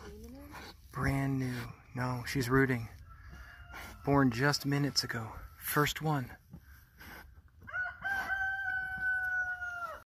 Brand new. No, she's rooting. Born just minutes ago. First one.